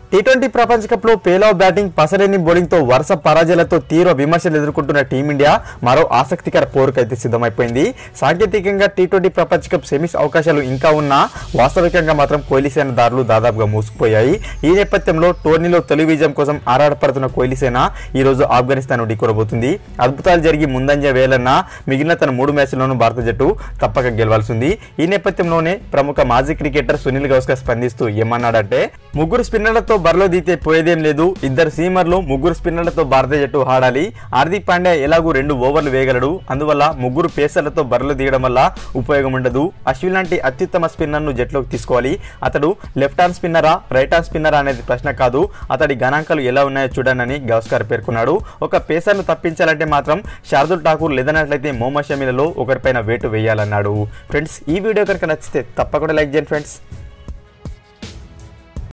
T20 ప్రపంచ cup లో పేలావ్ batting పసలేని bowling తో వరుస పరాజయాలతో తీవ్ర విమర్శలు ఎదుర్కొంటున్న టీమిండియా మరో ఆసక్తికర పోరుకైతే సిద్ధమైపోయింది. సాంకేతికంగా టీ20 ప్రపంచ కప్ సెమీస్ అవకాశాలు ఇంకా ఉన్నా వాస్తవికంగా మాత్రం కోహ్లీసేన దారులు దాదాపుగా మూసుకుపోయాయి. ఈ నేపథ్యంలో టోర్నీలో తొలి విజయం కోసం ఆరాటపడుతున్న కోహ్లీసేన ఈ రోజు ఆఫ్ఘనిస్తాన్ ఢీకొనబోతుంది. అద్భుతాలు జరిగి ముందంజ వేలన్నా మిగిలిన తన 3 మ్యాచ్ల్లోనూ భారత జట్టు తప్పక గెలవాల్సింది. ఈ నేపథ్యంలోనే ప్రముఖ మాజీ క్రికెటర్ సునీల్ గవాస్కర్ స్పందిస్తూ ఏమన్నాడంటే, ముగ్గురు స్పిన్నర్లతో బరిలో దిగితే పోయేదేం లేదు. ఇద్దరు సీమర్లు, ముగ్గురు స్పిన్నర్లతో భారత జట్టు ఆడాలి. హార్దిక్ పాండ్యా ఎలాగూ 2 ఓవర్లు వేయగలడు. అందువల్ల ముగ్గురు పేసర్లతో బరిలో దిగడం వల్ల ఉపయోగం ఉండదు. అశ్విన్ లాంటి అత్యుత్తమ స్పిన్నర్ ను జట్లోకి తీసుకోవాలి. అతడు లెఫ్ట్ హ్యాండ్ స్పిన్నరా, రైట్ హ్యాండ్ స్పిన్నరా అనేది ప్రశ్న కాదు. అతడి గణాంకాలు ఎలా ఉన్నాయో చూడనని గవాస్కర్ పేర్కొన్నాడు. ఒక పేసర్ను తప్పించాలంటే మాత్రం శార్దుల్ ఠాకూర్ లేదన్నట్లయితే మొహమ్మద్ షమీలలో ఒకరిపైన వేటు వేయాలన్నాడు. ఫ్రెండ్స్, ఈ వీడియో కనుక నచ్చితే తప్పకుండా లైక్ చేయండి ఫ్రెండ్స్.